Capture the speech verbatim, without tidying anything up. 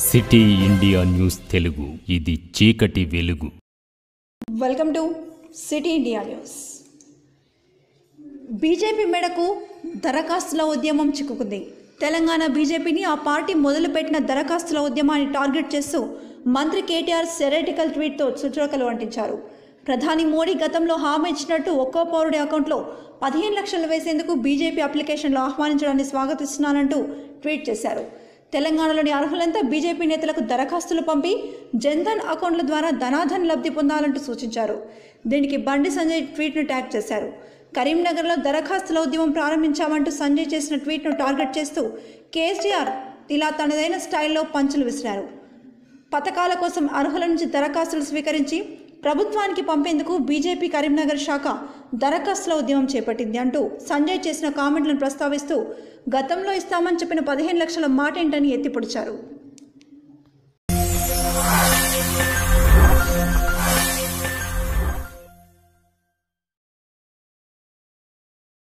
City India news Telugu ఇది చీకటి వెలుగు. Welcome to city India news. BJP మేడకు దరఖాస్తుల ఉద్యమం చిక్కుకుంది. తెలంగాణ బీజేపీని ఆ పార్టీ మొదలుపెట్టిన దరఖాస్తుల ఉద్యమాన్ని టార్గెట్ చేస్తూ మంత్రి కేటీఆర్ సెరెటికల్ ట్వీట్తో చుట్టుకలు అంటించారు. ప్రధాని మోడీ గతంలో హామీ ఇచ్చినట్టు ఒక్కో పౌరుడి అకౌంట్లో పదిహేను లక్షలు వేసేందుకు బీజేపీ అప్లికేషన్లు ఆహ్వానించడాన్ని స్వాగతిస్తున్నానంటూ ట్వీట్ చేశారు. తెలంగాణలోని అర్హులంతా బీజేపీ నేతలకు దరఖాస్తులు పంపి జన్ధన్ అకౌంట్ల ద్వారా ధనాధన్ లబ్ధి పొందాలంటూ సూచించారు. దీనికి బండి సంజయ్ ట్వీట్ను ట్యాగ్ చేశారు. కరీంనగర్లో దరఖాస్తుల ఉద్యమం ప్రారంభించామంటూ సంజయ్ చేసిన ట్వీట్ను టార్గెట్ చేస్తూ కేసీఆర్ ఇలా తనదైన స్టైల్లో పంచులు విసిరారు. పథకాల కోసం అర్హుల నుంచి దరఖాస్తులు స్వీకరించి ప్రభుత్వానికి పంపేందుకు బీజేపీ కరీంనగర్ శాఖ దరఖాస్తుల ఉద్యమం చేపట్టింది అంటూ సంజయ్ చేసిన కామెంట్లను ప్రస్తావిస్తూ గతంలో ఇస్తామని చెప్పిన పదిహేను లక్షల మాట ఏంటని ఎత్తిపొడిచారు.